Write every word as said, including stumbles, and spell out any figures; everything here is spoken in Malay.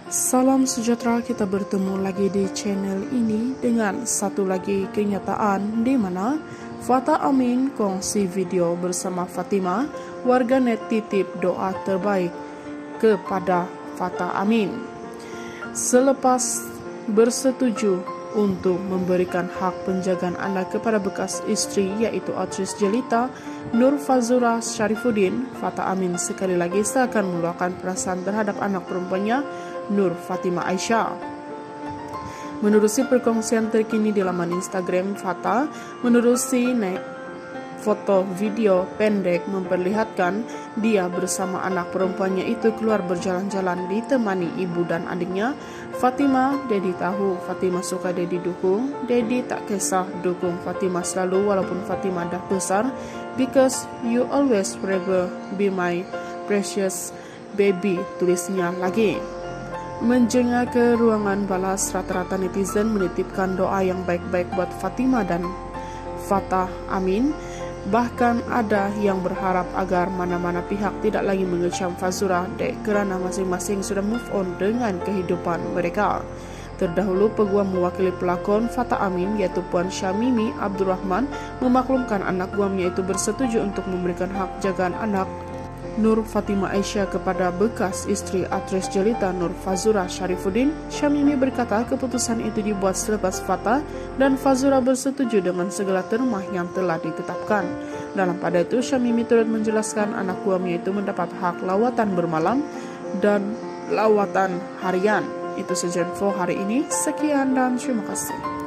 Salam sejahtera, kita bertemu lagi di channel ini dengan satu lagi kenyataan di mana Fatah Amin kongsi video bersama Fatimah. Warganet titip doa terbaik kepada Fatah Amin selepas bersetuju untuk memberikan hak penjagaan anak kepada bekas istri yaitu aktris jelita Nur Fazura Syarifuddin. Fatah Amin sekali lagi seakan meluahkan perasaan terhadap anak perempuannya Nur Fatimah Aisyah. Menerusi perkongsian terkini di laman Instagram Fatah, menerusi naik foto video pendek memperlihatkan dia bersama anak perempuannya itu keluar berjalan-jalan ditemani ibu dan adiknya. Fatimah, Dedi tahu Fatimah suka Dedi dukung. Dedi tak kisah dukung Fatimah selalu walaupun Fatimah dah besar. Because you always forever be my precious baby, tulisnya lagi. Menjengah ke ruangan balas, rata-rata netizen menitipkan doa yang baik-baik buat Fatimah dan Fatah Amin. Bahkan ada yang berharap agar mana-mana pihak tidak lagi mengecam Fazura dek kerana masing-masing sudah move on dengan kehidupan mereka. Terdahulu peguam mewakili pelakon Fatah Amin yaitu Puan Syamimi Abdurrahman memaklumkan anak guamnya itu bersetuju untuk memberikan hak jagaan anak Nur Fatimah Aisyah kepada bekas istri aktris jelita Nur Fazura Syarifuddin. Syamimi berkata keputusan itu dibuat selepas Fatah dan Fazura bersetuju dengan segala termah yang telah ditetapkan. Dalam pada itu, Syamimi turut menjelaskan anak guamnya itu mendapat hak lawatan bermalam dan lawatan harian. Itu saja info hari ini. Sekian dan terima kasih.